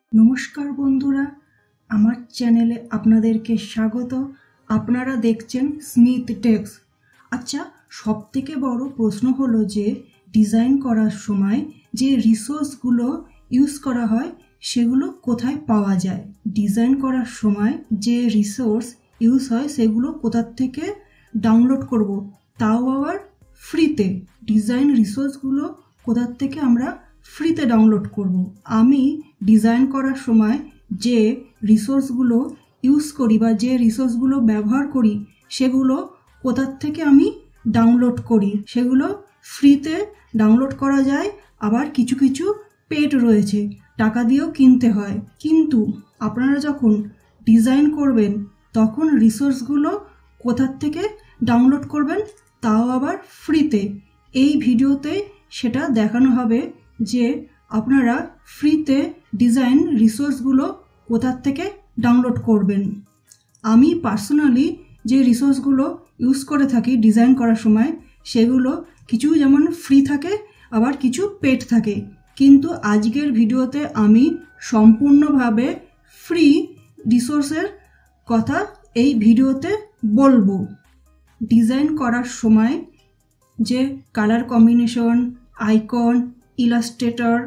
নমস্কার বন্ধুরা, আমার চ্যানেলে আপনাদেরকে স্বাগত। আপনারা দেখছেন স্মিথ টেক্স। আচ্ছা, সবথেকে বড় প্রশ্ন হলো যে ডিজাইন করার সময় যে রিসোর্সগুলো ইউজ করা হয় সেগুলো কোথায় পাওয়া যায়। ডিজাইন করার সময় যে রিসোর্স ইউজ হয় সেগুলো কোথা থেকে ডাউনলোড করব, তাও আবার ফ্রিতে। ডিজাইন রিসোর্সগুলো কোথা থেকে আমরা ফ্রিতে ডাউনলোড করব। আমি ডিজাইন করার সময় যে রিসোর্সগুলো ইউজ করি বা যে রিসোর্সগুলো ব্যবহার করি সেগুলো কোথা থেকে আমি ডাউনলোড করি। সেগুলো ফ্রিতে ডাউনলোড করা যায়, আবার কিছু কিছু পেড রয়েছে, টাকা দিয়েও কিনতে হয়। কিন্তু আপনারা যখন ডিজাইন করবেন তখন রিসোর্সগুলো কোথা থেকে ডাউনলোড করবেন, তাও আবার ফ্রিতে। এই ভিডিওতে সেটা দেখানো হবে যে আপনারা ফ্রিতে ডিজাইন রিসোর্সগুলো কোথা থেকে ডাউনলোড করবেন। আমি পার্সোনালি যে রিসোর্সগুলো ইউজ করে থাকি ডিজাইন করার সময় সেগুলো কিছু যেমন ফ্রি থাকে, আবার কিছু পেড থাকে। কিন্তু আজকের ভিডিওতে আমি সম্পূর্ণভাবে ফ্রি রিসোর্সের কথা এই ভিডিওতে বলবো। ডিজাইন করার সময় যে colour combination, icon, illustrator,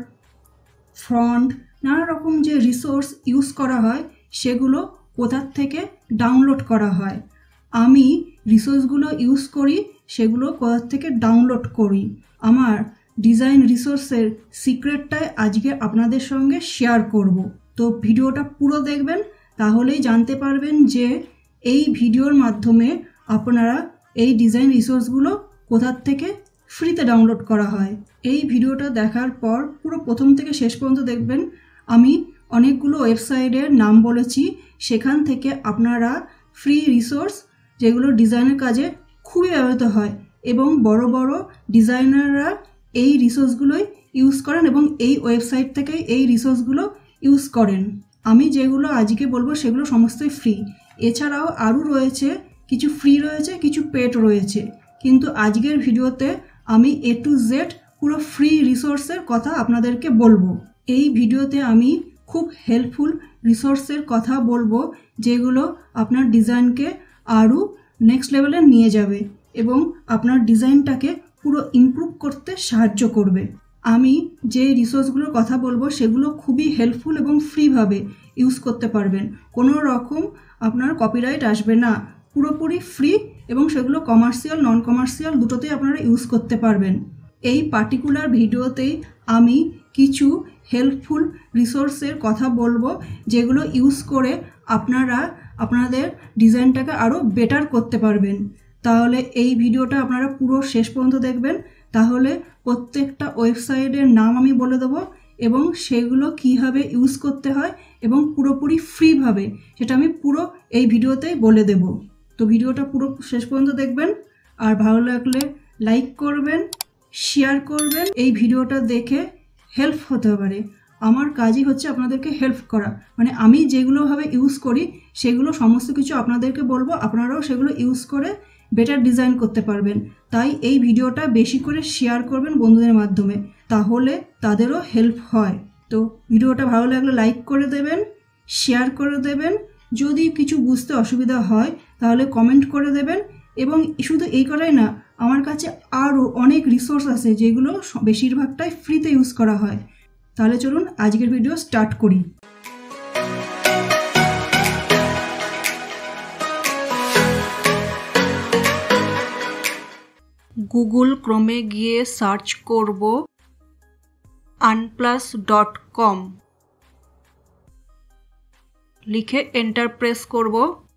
font, নানা রকম যে রিসোর্স ইউজ করা হয় সেগুলো কোথা থেকে ডাউনলোড করা হয়। আমি রিসোর্সগুলো ইউজ করি, সেগুলো কোথা থেকে ডাউনলোড করি। আমার ডিজাইন রিসোর্সের সিক্রেটটাই আজকে আপনাদের সঙ্গে শেয়ার করব। তো ভিডিওটা পুরো দেখবেন, তাহলেই জানতে পারবেন যে এই ভিডিওর মাধ্যমে আপনারা এই ডিজাইন রিসোর্সগুলো কোথা থেকে ফ্রিতে ডাউনলোড করা হয়। এই ভিডিওটা দেখার পর পুরো প্রথম থেকে শেষ পর্যন্ত দেখবেন। আমি অনেকগুলো ওয়েবসাইটের নাম বলেছি, সেখান থেকে আপনারা ফ্রি রিসোর্স যেগুলো ডিজাইনের কাজে খুবই ব্যবহৃত হয় এবং বড় বড় ডিজাইনাররা এই রিসোর্সগুলোই ইউজ করেন এবং এই ওয়েবসাইট থেকেই এই রিসোর্সগুলো ইউজ করেন। আমি যেগুলো আজকে বলবো সেগুলো সমস্তই ফ্রি। এছাড়াও আরও রয়েছে, কিছু ফ্রি রয়েছে, কিছু পেড রয়েছে। কিন্তু আজকের ভিডিওতে আমি A to Z পুরো ফ্রি রিসোর্সের কথা আপনাদেরকে বলবো। এই ভিডিওতে আমি খুব হেল্পফুল রিসোর্সের কথা বলবো যেগুলো আপনার ডিজাইনকে আরও নেক্সট লেভেলে নিয়ে যাবে এবং আপনার ডিজাইনটাকে পুরো ইমপ্রুভ করতে সাহায্য করবে। আমি যে রিসোর্সগুলোর কথা বলবো সেগুলো খুবই হেল্পফুল এবং ফ্রিভাবে ইউজ করতে পারবেন। কোনো রকম আপনার কপিরাইট আসবে না, পুরোপুরি ফ্রি এবং সেগুলো কমার্শিয়াল নন কমার্শিয়াল দুটোতেই আপনারা ইউজ করতে পারবেন। এই পার্টিকুলার ভিডিওতেই আমি কিছু হেল্পফুল রিসোর্সের কথা বলবো যেগুলো ইউজ করে আপনারা আপনাদের ডিজাইনটাকে আরও বেটার করতে পারবেন। তাহলে এই ভিডিওটা আপনারা পুরো শেষ পর্যন্ত দেখবেন, তাহলে প্রত্যেকটা ওয়েবসাইটের নাম আমি বলে দেবো এবং সেগুলো কীভাবে ইউজ করতে হয় এবং পুরোপুরি ফ্রিভাবে সেটা আমি পুরো এই ভিডিওতেই বলে দেব। তো ভিডিওটা পুরো শেষ পর্যন্ত দেখবেন, আর ভালো লাগলে লাইক করবেন, শেয়ার করবেন। এই ভিডিওটা দেখে হেল্প হতে পারে। আমার কাজই হচ্ছে আপনাদেরকে হেল্প করা, মানে আমি যেগুলোভাবে ইউজ করি সেগুলো সমস্ত কিছু আপনাদেরকে বলবো, আপনারাও সেগুলো ইউজ করে বেটার ডিজাইন করতে পারবেন। তাই এই ভিডিওটা বেশি করে শেয়ার করবেন বন্ধুদের মাধ্যমে, তাহলে তাদেরও হেল্প হয়। তো ভিডিওটা ভালো লাগলে লাইক করে দেবেন, শেয়ার করে দেবেন। যদি কিছু বুঝতে অসুবিধা হয় তাহলে কমেন্ট করে দেবেন। এবং শুধু এই করাই না, আমার কাছে আরও অনেক রিসোর্স আছে যেগুলো বেশিরভাগটাই ফ্রিতে ইউজ করা হয়। তাহলে চলুন আজকের ভিডিও স্টার্ট করি। গুগল ক্রোমে গিয়ে সার্চ করব unplus.com, লিখে এন্টার প্রেস করব।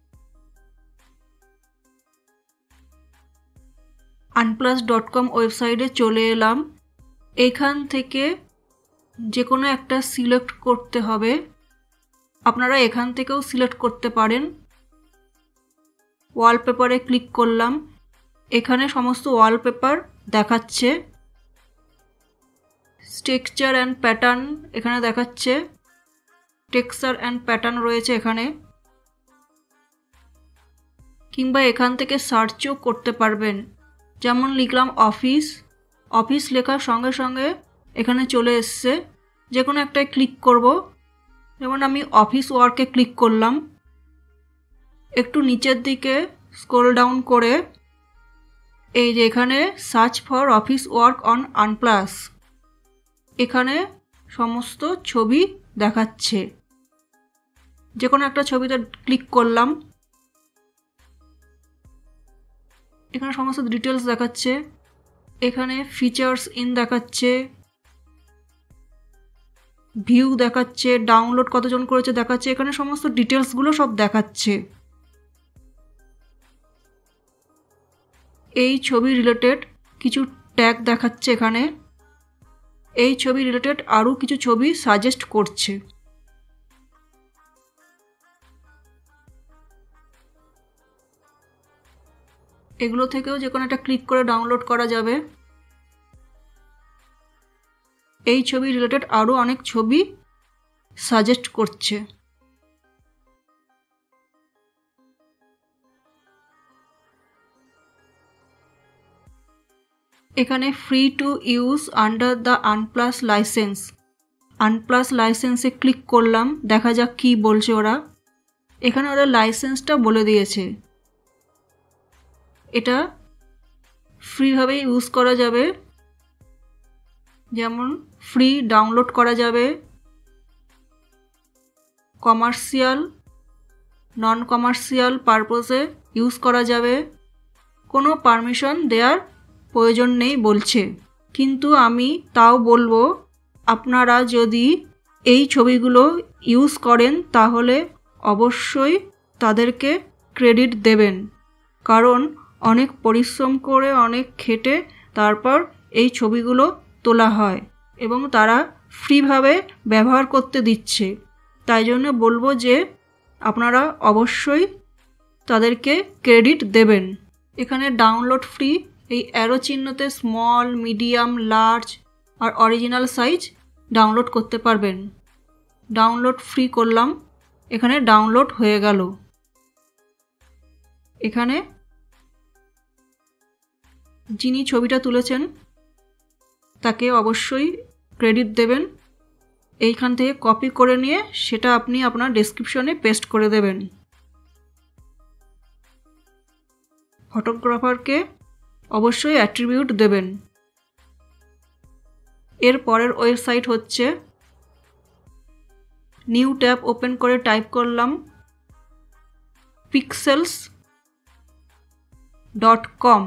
unplus.com ওয়েবসাইটে চলে এলাম। এখান থেকে যে কোনো একটা সিলেক্ট করতে হবে, আপনারা এখান থেকেও সিলেক্ট করতে পারেন। ওয়ালপেপারে ক্লিক করলাম, এখানে সমস্ত ওয়ালপেপার দেখাচ্ছে। টেক্সচার অ্যান্ড প্যাটার্ন এখানে দেখাচ্ছে, টেক্সচার অ্যান্ড প্যাটার্ন রয়েছে এখানে। কিংবা এখান থেকে সার্চও করতে পারবেন। যেমন লিখলাম অফিস, অফিস লেখার সঙ্গে সঙ্গে এখানে চলে এসছে। যে কোনো একটায় ক্লিক করব, যেমন আমি অফিস ওয়ার্কে ক্লিক করলাম, একটু নিচের দিকে স্ক্রল ডাউন করে এই যে এখানে search for office work on Unsplash, এখানে সমস্ত ছবি দেখাচ্ছে। যে কোনো একটা ছবিতে ক্লিক করলাম, এখানে সমস্ত ডিটেলস দেখাচ্ছে, এখানে ফিচার্স ইন দেখাচ্ছে, ভিউ দেখাচ্ছে, ডাউনলোড কতজন করেছে দেখাচ্ছে, এখানে সমস্ত ডিটেলসগুলো সব দেখাচ্ছে। এই ছবি রিলেটেড কিছু ট্যাগ দেখাচ্ছে এখানে, এই ছবি রিলেটেড আরও কিছু ছবি সাজেস্ট করছে। এগুলো থেকেও যে কোনো একটা ক্লিক করে ডাউনলোড করা যাবে। এই ছবি রিলেটেড আরও অনেক ছবি সাজেস্ট করছে। এখানে free to use under the Unsplash license, Unsplash লাইসেন্সে ক্লিক করলাম, দেখা যাক কি বলছে ওরা। এখানে ওরা লাইসেন্সটা বলে দিয়েছে, এটা ফ্রিভাবে ইউজ করা যাবে, যেমন ফ্রি ডাউনলোড করা যাবে, কমার্শিয়াল নন কমার্শিয়াল পারপোজে ইউজ করা যাবে, কোনো পারমিশন দেওয়ার প্রয়োজন নেই বলছে। কিন্তু আমি তাও বলবো, আপনারা যদি এই ছবিগুলো ইউজ করেন তাহলে অবশ্যই তাদেরকে ক্রেডিট দেবেন, কারণ অনেক পরিশ্রম করে অনেক খেটে তারপর এই ছবিগুলো তোলা হয় এবং তারা ফ্রিভাবে ব্যবহার করতে দিচ্ছে। তাই জন্য বলবো যে আপনারা অবশ্যই তাদেরকে ক্রেডিট দেবেন। এখানে ডাউনলোড ফ্রি, এই অ্যারো চিহ্নতে স্মল, মিডিয়াম, লার্জ আর অরিজিনাল সাইজ ডাউনলোড করতে পারবেন। ডাউনলোড ফ্রি করলাম, এখানে ডাউনলোড হয়ে গেল। এখানে যিনি ছবিটা তুলেছেন তাকে অবশ্যই ক্রেডিট দেবেন। এইখান থেকে কপি করে নিয়ে সেটা আপনি আপনার ডেসক্রিপশনে পেস্ট করে দেবেন। ফটোগ্রাফারকে অবশ্যই অ্যাট্রিবিউট দেবেন। এর পরের ওয়েবসাইট হচ্ছে, নিউ ট্যাব ওপেন করে টাইপ করলাম pixels.com।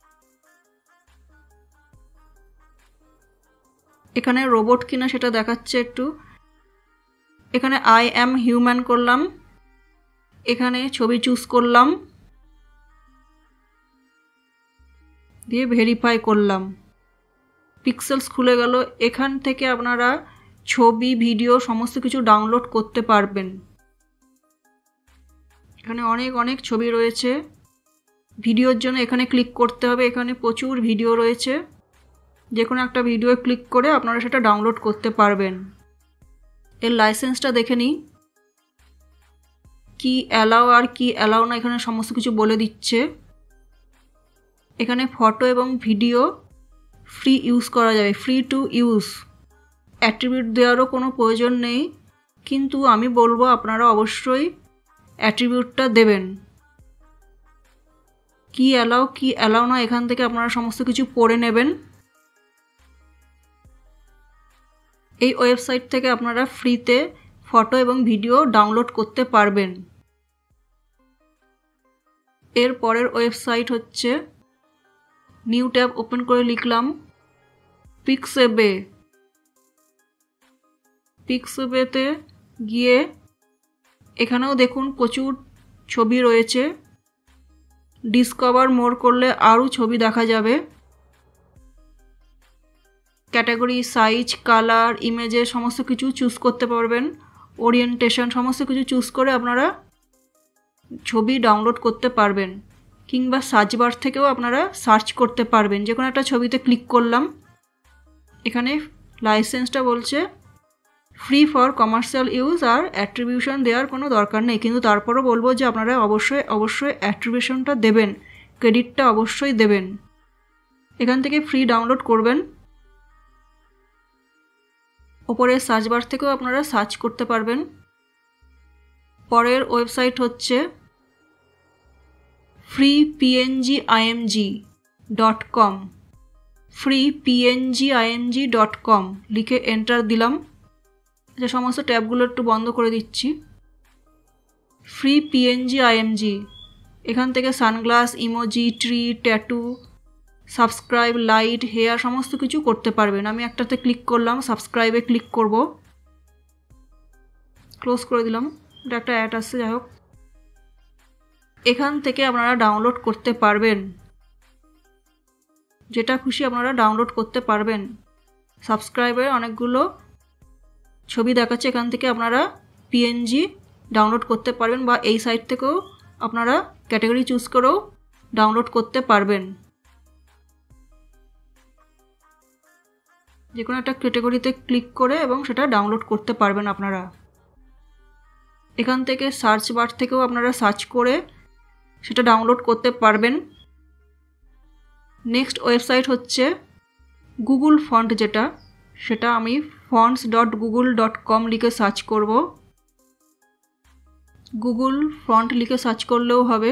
এখানে রোবট কিনা সেটা দেখাচ্ছে একটু। এখানে আই অ্যাম হিউম্যান করলাম, এখানে ছবি চুজ করলাম, দিয়ে ভেরিফাই করলাম। পিক্সেলস খুলে গেল। এখান থেকে আপনারা ছবি, ভিডিও সমস্ত কিছু ডাউনলোড করতে পারবেন। এখানে অনেক অনেক ছবি রয়েছে। ভিডিওর জন্য এখানে ক্লিক করতে হবে, এখানে প্রচুর ভিডিও রয়েছে। যে কোনো একটা ভিডিও ক্লিক করে আপনারা সেটা ডাউনলোড করতে পারবেন। এর লাইসেন্সটা দেখে নিই, কি অ্যালাউ আর কি অ্যালাউ না এখানে সমস্ত কিছু বলে দিচ্ছে। এখানে ফটো এবং ভিডিও ফ্রি ইউজ করা যাবে, ফ্রি টু ইউজ, অ্যাট্রিবিউট দেওয়ারও কোনো প্রয়োজন নেই, কিন্তু আমি বলবো আপনারা অবশ্যই অ্যাট্রিবিউটটা দেবেন। কি অ্যালাউ না এখান থেকে আপনারা সমস্ত কিছু পড়ে নেবেন। এই ওয়েবসাইট থেকে আপনারা ফ্রিতে ফটো এবং ভিডিও ডাউনলোড করতে পারবেন। এর পরের ওয়েবসাইট হচ্ছে, নিউ ট্যাব ওপেন করে লিখলাম পিক্সেবে। পিক্সেবেতে গিয়ে এখানেও দেখুন প্রচুর ছবি রয়েছে। ডিসকভার মোর করলে আরও ছবি দেখা যাবে। ক্যাটাগরি, সাইজ, কালার, ইমেজের সমস্ত কিছু চুজ করতে পারবেন। ওরিয়েন্টেশন সমস্ত কিছু চুজ করে আপনারা ছবি ডাউনলোড করতে পারবেন, কিংবা সার্চ বার থেকেও আপনারা সার্চ করতে পারবেন। যে কোনো একটা ছবিতে ক্লিক করলাম, এখানে লাইসেন্সটা বলছে ফ্রি ফর কমার্শিয়াল ইউজ, আর অ্যাট্রিবিউশন দেওয়ার কোনো দরকার নেই, কিন্তু তারপরও বলবো যে আপনারা অবশ্যই অ্যাট্রিবিউশনটা দেবেন, ক্রেডিটটা অবশ্যই দেবেন। এখান থেকে ফ্রি ডাউনলোড করবেন। ওপরে সার্চ বার থেকেও আপনারা সার্চ করতে পারবেন। পরের ওয়েবসাইট হচ্ছে freepngimg.com। freepngimg.com লিখে এন্টার দিলাম। যে সমস্ত ট্যাবগুলো একটু বন্ধ করে দিচ্ছি। freepngimg, এখান থেকে sunglass, emoji, tree, tattoo, subscribe, light, hair সমস্ত কিছু করতে পারবেন। আমি একটাতে ক্লিক করলাম, সাবস্ক্রাইবে ক্লিক করব, ক্লোজ করে দিলাম। এটা একটা অ্যাড আসছে, যাই হোক। এখান থেকে আপনারা ডাউনলোড করতে পারবেন, যেটা খুশি আপনারা ডাউনলোড করতে পারবেন। সাবস্ক্রাইবের অনেকগুলো ছবি দেখাচ্ছে, এখান থেকে আপনারা পিএনজি ডাউনলোড করতে পারবেন, বা এই সাইট থেকেও আপনারা ক্যাটাগরি চুজ করেও ডাউনলোড করতে পারবেন। যে কোনো একটা ক্যাটাগরিতে ক্লিক করে এবং সেটা ডাউনলোড করতে পারবেন আপনারা। এখান থেকে সার্চ বার থেকেও আপনারা সার্চ করে সেটা ডাউনলোড করতে পারবেন। নেক্সট ওয়েবসাইট হচ্ছে গুগল ফন্ট, সেটা আমি fonts.google.com লিখে সার্চ করব। গুগল ফন্ট লিখে সার্চ করলেও হবে,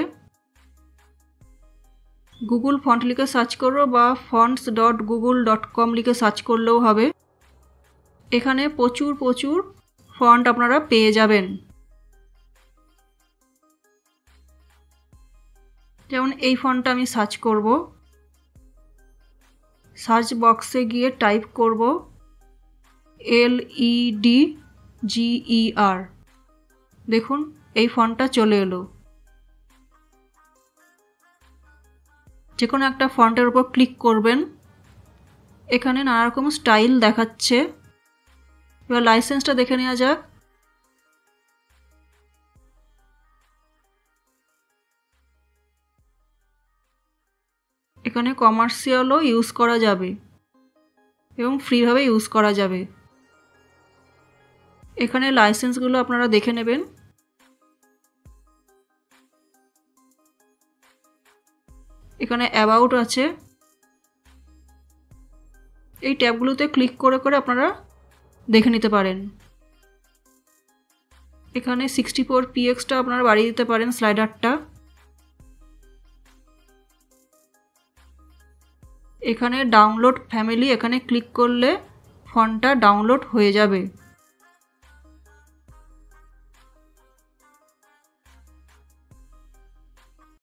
গুগল ফন্ট লিখে সার্চ করো বা fonts.google.com লিখে সার্চ করলেও হবে। এখানে প্রচুর ফন্ট আপনারা পেয়ে যাবেন। যেমন এই ফন্টটা আমি সার্চ করব, সার্চ বক্সে গিয়ে টাইপ করব LEDGER। দেখুন এই ফন্টটা চলে এলো। যে কোনো একটা ফন্টের উপর ক্লিক করবেন। এখানে নানা রকম স্টাইল দেখাচ্ছে। এবার লাইসেন্সটা দেখে নেওয়া যাক। এখানে কমার্শিয়ালও ইউজ করা যাবে এবং ফ্রিভাবে ইউজ করা যাবে। এখানে লাইসেন্সগুলো আপনারা দেখে নেবেন। এখানে অ্যাবাউট আছে। এই ট্যাবগুলোতে ক্লিক করে করে আপনারা দেখে নিতে পারেন। এখানে 64pxটা আপনারা বাড়িয়ে দিতে পারেন, স্লাইডারটা। এখানে ডাউনলোড ফ্যামিলি, এখানে ক্লিক করলে ফন্টটা ডাউনলোড হয়ে যাবে।